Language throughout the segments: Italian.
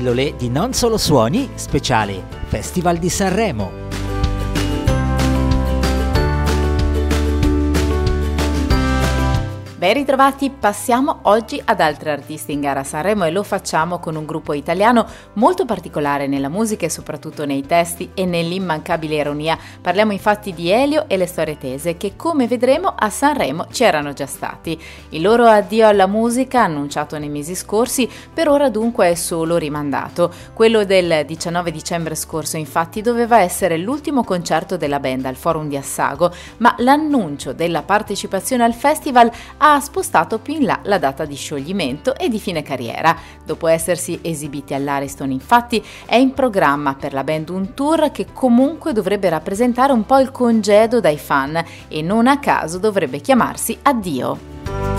pillole di Non Solo Suoni, speciale Festival di Sanremo. Ben ritrovati, passiamo oggi ad altri artisti in gara a Sanremo e lo facciamo con un gruppo italiano molto particolare nella musica e soprattutto nei testi e nell'immancabile ironia. Parliamo infatti di Elio e le Storie Tese che, come vedremo, a Sanremo c'erano già stati. Il loro addio alla musica, annunciato nei mesi scorsi, per ora dunque è solo rimandato. Quello del 19 dicembre scorso infatti doveva essere l'ultimo concerto della band al Forum di Assago, ma l'annuncio della partecipazione al festival ha spostato più in là la data di scioglimento e di fine carriera. Dopo essersi esibiti all'Ariston, infatti, è in programma per la band un tour che comunque dovrebbe rappresentare un po' il congedo dai fan e non a caso dovrebbe chiamarsi Addio.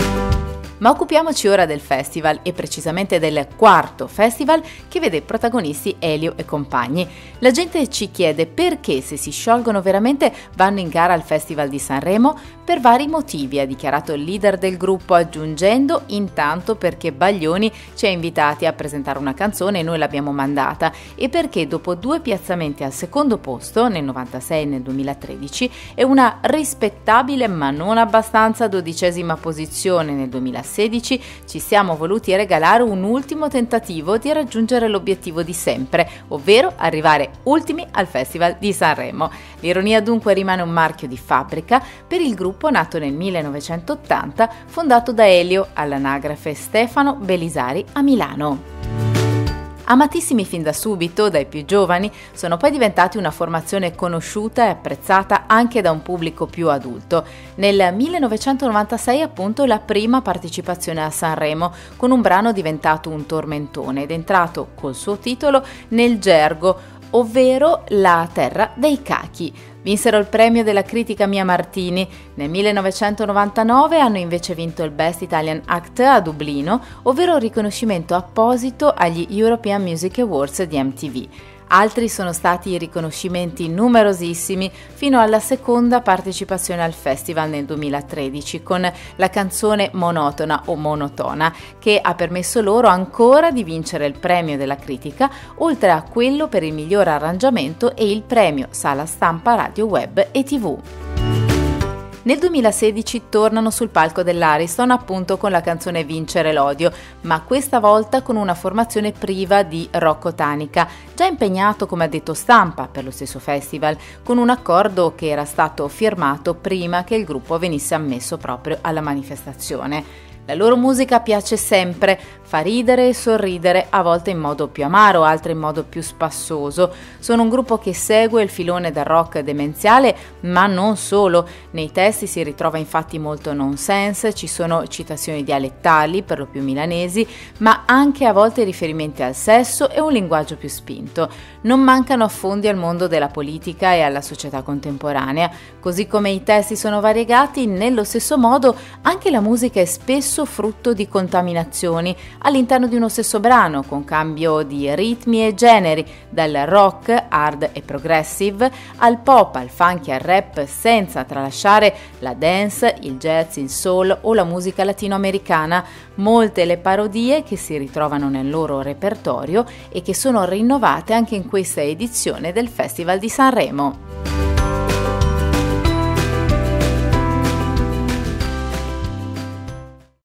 Ma occupiamoci ora del festival e precisamente del quarto festival che vede protagonisti Elio e compagni. La gente ci chiede perché, se si sciolgono veramente, vanno in gara al Festival di Sanremo. Per vari motivi, ha dichiarato il leader del gruppo, aggiungendo: intanto perché Baglioni ci ha invitati a presentare una canzone e noi l'abbiamo mandata, e perché dopo 2 piazzamenti al secondo posto nel 96 e nel 2013 e una rispettabile ma non abbastanza 12ª posizione nel 2016 ci siamo voluti regalare un ultimo tentativo di raggiungere l'obiettivo di sempre, ovvero arrivare ultimi al Festival di Sanremo. L'ironia dunque rimane un marchio di fabbrica per il gruppo nato nel 1980, fondato da Elio, all'anagrafe Stefano Belisari, a Milano. Amatissimi fin da subito dai più giovani, sono poi diventati una formazione conosciuta e apprezzata anche da un pubblico più adulto. Nel 1996 appunto la prima partecipazione a Sanremo, con un brano diventato un tormentone ed entrato col suo titolo nel gergo, ovvero La terra dei cachi. Vinsero il premio della critica Mia Martini. Nel 1999 hanno invece vinto il Best Italian Act a Dublino, ovvero un riconoscimento apposito agli European Music Awards di MTV. Altri sono stati i riconoscimenti numerosissimi fino alla seconda partecipazione al festival nel 2013 con la canzone Monotona o Monotona, che ha permesso loro ancora di vincere il premio della critica, oltre a quello per il miglior arrangiamento e il premio Sala Stampa Radio Web e TV. Nel 2016 tornano sul palco dell'Ariston appunto con la canzone Vincere l'odio, ma questa volta con una formazione priva di Rocco Tanica, già impegnato come addetto stampa per lo stesso festival, con un accordo che era stato firmato prima che il gruppo venisse ammesso proprio alla manifestazione. La loro musica piace sempre, fa ridere e sorridere, a volte in modo più amaro, altre in modo più spassoso. Sono un gruppo che segue il filone del rock demenziale, ma non solo. Nei testi si ritrova infatti molto nonsense, ci sono citazioni dialettali, per lo più milanesi, ma anche a volte riferimenti al sesso e un linguaggio più spinto. Non mancano affondi al mondo della politica e alla società contemporanea. Così come i testi sono variegati, nello stesso modo anche la musica è spesso frutto di contaminazioni all'interno di uno stesso brano, con cambio di ritmi e generi, dal rock, hard e progressive, al pop, al funk e al rap, senza tralasciare la dance, il jazz, il soul o la musica latinoamericana. Molte le parodie che si ritrovano nel loro repertorio e che sono rinnovate anche in questa edizione del Festival di Sanremo.